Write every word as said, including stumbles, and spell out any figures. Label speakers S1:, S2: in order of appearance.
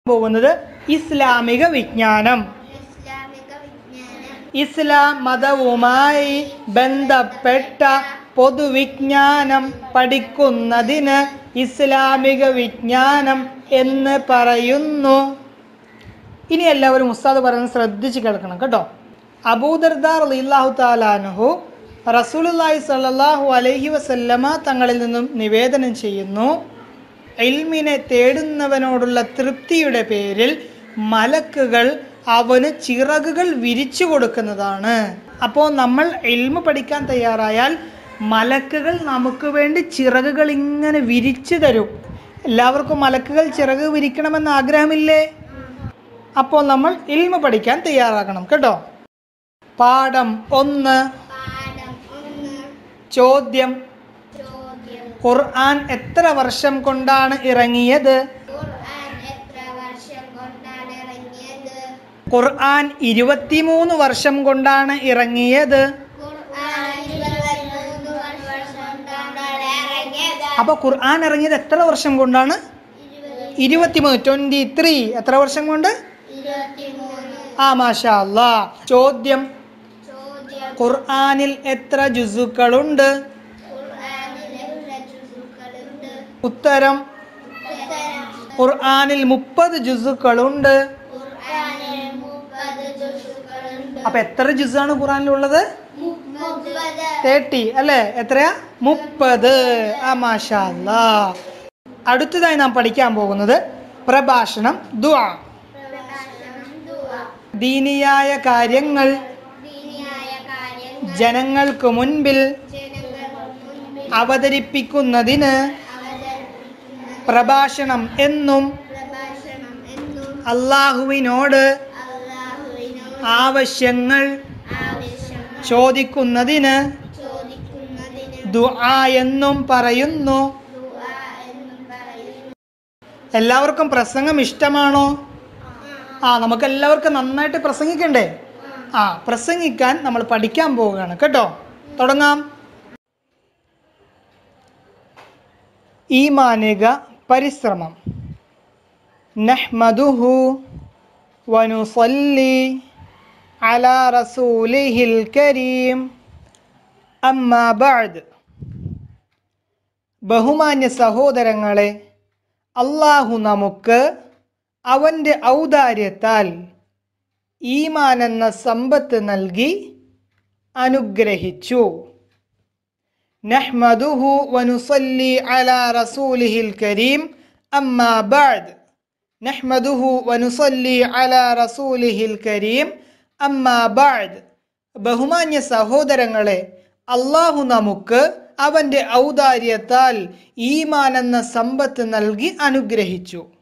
S1: പോകുന്നത് ഇസ്ലാമിക വിജ്ഞാനം. ഇസ്ലാം മതവുമായി ബന്ധപ്പെട്ട പൊതുവിജ്ഞാനം പഠിക്കുന്നതിന് ഇസ്ലാമിക വിജ്ഞാനം എന്ന് പറയുന്നു. ഇനി എല്ലാവരും ഉസ്താദ് പറയുന്നത് ശ്രദ്ധിച്ച് കേൾക്കണം കേട്ടോ. അബൂദർദാ റളിയല്ലാഹു തആല അൻഹു റസൂലുള്ളാഹി സ്വല്ലല്ലാഹു അലൈഹി വസല്ലമ തങ്ങളിൽ നിന്നും നിവേദനം ചെയ്യുന്നു, ഇൽമിനെ തേടുന്നവനോടുള്ള തൃപ്തിയുടെ പേരിൽ മലക്കുകൾ അവന് ചിറകുകൾ വിരിച്ചു കൊടുക്കുന്നതാണ്. അപ്പോൾ നമ്മൾ ഇൽമു പഠിക്കാൻ തയ്യാറായാൽ മലക്കുകൾ നമുക്ക് വേണ്ടി ചിറകുകൾ ഇങ്ങനെ വിരിച്ചു തരും. എല്ലാവർക്കും മലക്കുകൾ ചിറക് വിരിക്കണമെന്ന് ആഗ്രഹമില്ലേ? അപ്പോൾ നമ്മൾ ഇൽമു പഠിക്കാൻ തയ്യാറാകണം കേട്ടോ. പാഠം ഒന്ന്. ചോദ്യം: ഖുർആൻ എത്ര വർഷം കൊണ്ടാണ് ഇറങ്ങിയത്? ഖുർആൻ ഇരുപത്തിമൂന്ന് വർഷം കൊണ്ടാണ് ഇറങ്ങിയത്. അപ്പോൾ ഖുർആൻ ഇറങ്ങിയത് എത്ര വർഷം കൊണ്ടാണ്? ഇരുപത്തിമൂന്ന്. Twenty three. എത്ര വർഷം കൊണ്ട്? ആ മാഷാ അല്ലാ. ചോദ്യം: ഖുർആനിൽ എത്ര ജുസുകളുണ്ട്? ഉത്തരം: ഖുർആനിൽ മുപ്പത് ജുസുകളുണ്ട്. അപ്പൊ എത്ര ജുസാണ് ഖുർആനിലുള്ളത്? തേർട്ടി അല്ലേ? എത്രയാ? മുപ്പത്. ആ മാഷാ അല്ലാ. അടുത്തതായി നാം പഠിക്കാൻ പോകുന്നത് പ്രഭാഷണം, ദുആ. ദീനിയായ കാര്യങ്ങൾ ജനങ്ങൾക്ക് മുൻപിൽ അവതരിപ്പിക്കുന്നതിന് പ്രഭാഷണം എന്നും അല്ലാഹുവിനോട് ആവശ്യങ്ങൾ ചോദിക്കുന്നതിന് ദുആ എന്നും പറയുന്നു. എല്ലാവർക്കും പ്രസംഗം ഇഷ്ടമാണോ? ആ നമുക്ക് എല്ലാവർക്കും നന്നായിട്ട് പ്രസംഗിക്കണ്ടേ? ആ പ്രസംഗിക്കാൻ നമ്മൾ പഠിക്കാൻ പോവുകയാണ് കേട്ടോ. തുടങ്ങാം. ഈമാനിക പരിശ്രമം. നഹ്മദുഹു വനുസല്ലി അലാ റസൂലിഹിൽ കരീം. അമ്മാ ബഅദ്. ബഹുമാന്യ സഹോദരങ്ങളെ, അല്ലാഹു നമുക്ക് അവൻ്റെ ഔദാര്യത്താൽ ഈമാൻ എന്ന സമ്പത്ത് നൽകി അനുഗ്രഹിച്ചു. നഹ്മദുഹു വനുസല്ലി അലാ റസൂലിഹിൽ കരീം. അമ്മാ ബഅദ്. നഹ്മദുഹു വനുസല്ലി അലാ റസൂലിഹിൽ കരീം. അമ്മാ ബഅദ്. ബഹുമാന്യ സഹോദരങ്ങളെ, അല്ലാഹു നമുക്ക് അവൻ്റെ ഔദാര്യത്താൽ ഈമാൻ എന്ന സമ്പത്ത് നൽകി അനുഗ്രഹിച്ചു.